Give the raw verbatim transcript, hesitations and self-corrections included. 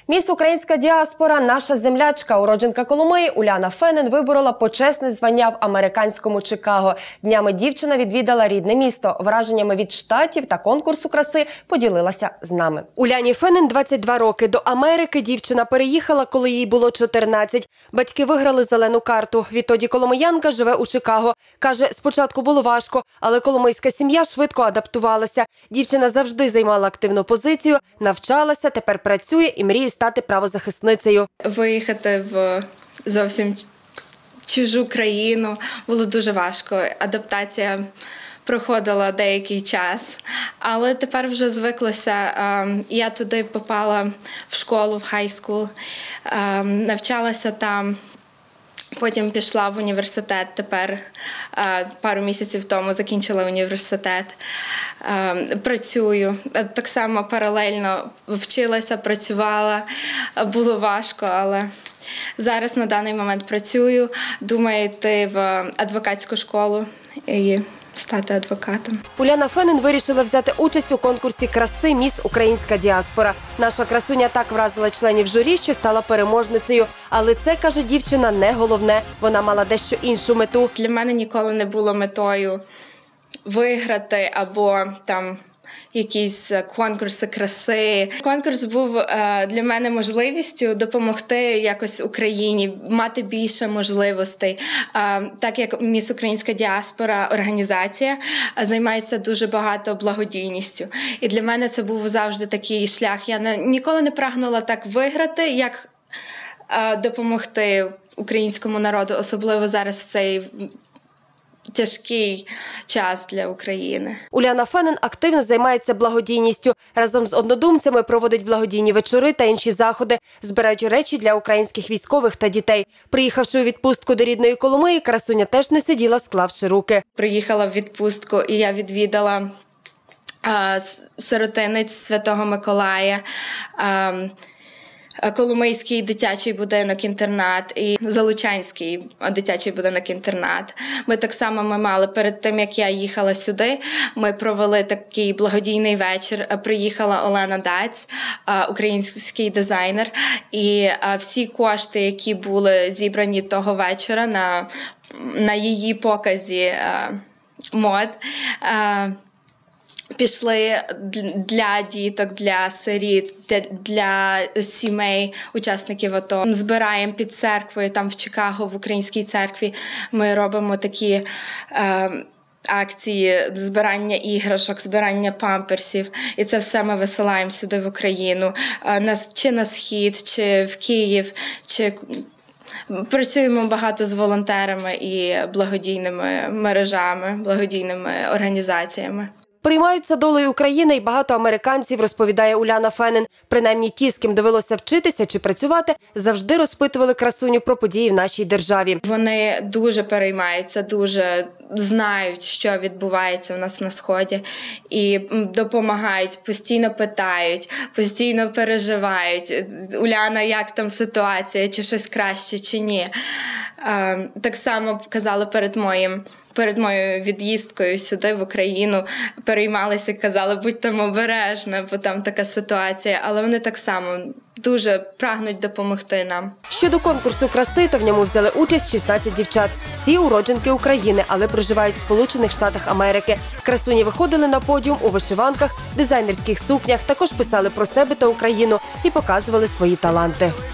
Міс Українська діаспора, наша землячка, уродженка Коломиї Уляна Фенен виборола почесне звання в американському Чикаго. Днями дівчина відвідала рідне місто. Враженнями від штатів та конкурсу краси поділилася з нами. Уляні Фенен двадцять два роки. До Америки дівчина переїхала, коли їй було чотирнадцять. Батьки виграли зелену карту. Відтоді коломиянка живе у Чикаго. Каже, спочатку було важко, але коломийська сім'я швидко адаптувалася. Дівчина завжди займала активну позицію, навчалася, тепер працює і мріє стати правозахисницею. Виїхати в зовсім чужу країну було дуже важко. Адаптація проходила деякий час, але тепер вже звиклося. Я туди попала в школу, в хай-скул, навчалася там. Потім пішла в університет, тепер пару місяців тому закінчила університет. Працюю, так само паралельно вчилася, працювала, було важко, але зараз на даний момент працюю, думаю йти в адвокатську школу і стати адвокатом. Уляна Фенен вирішила взяти участь у конкурсі краси «Міс Українська діаспора». Наша красуня так вразила членів журі, що стала переможницею. Але це, каже дівчина, не головне. Вона мала дещо іншу мету. Для мене ніколи не було метою виграти або там якісь конкурси краси. Конкурс був для мене можливістю допомогти якось Україні, мати більше можливостей. Так як Міс Українська діаспора організація займається дуже багато благодійністю. І для мене це був завжди такий шлях. Я ніколи не прагнула так виграти, як допомогти українському народу, особливо зараз в цей тяжкий час для України. Уляна Фенен активно займається благодійністю. Разом з однодумцями проводить благодійні вечори та інші заходи. Збирають речі для українських військових та дітей. Приїхавши у відпустку до рідної Коломиї, красуня теж не сиділа, склавши руки. Приїхала в відпустку і я відвідала а, сиротинець Святого Миколая, а, Коломийський дитячий будинок-інтернат і Залучанський дитячий будинок-інтернат. Ми так само ми мали, перед тим, як я їхала сюди, ми провели такий благодійний вечір. Приїхала Олена Даць, український дизайнер, і всі кошти, які були зібрані того вечора на, на її показі мод, пішли для діток, для сиріт, для сімей, учасників АТО. Збираємо під церквою, там в Чикаго, в українській церкві. Ми робимо такі е, акції збирання іграшок, збирання памперсів. І це все ми висилаємо сюди в Україну. Е, на, чи на Схід, чи в Київ, чи... Працюємо багато з волонтерами і благодійними мережами, благодійними організаціями. Приймаються долею України і багато американців, розповідає Уляна Фенен. Принаймні ті, з ким довелося вчитися чи працювати, завжди розпитували красуню про події в нашій державі. Вони дуже переймаються, дуже знають, що відбувається в нас на Сході. І допомагають, постійно питають, постійно переживають. Уляна, як там ситуація, чи щось краще, чи ні. Так само казали перед моїм перед моєю від'їздкою сюди, в Україну, переймалися, казали, будь там обережна, бо там така ситуація. Але вони так само дуже прагнуть допомогти нам. Щодо конкурсу краси, то в ньому взяли участь шістнадцять дівчат. Всі уродженки України, але проживають в Сполучених Штатах Америки. Красуні виходили на подіум у вишиванках, дизайнерських сукнях, також писали про себе та Україну і показували свої таланти.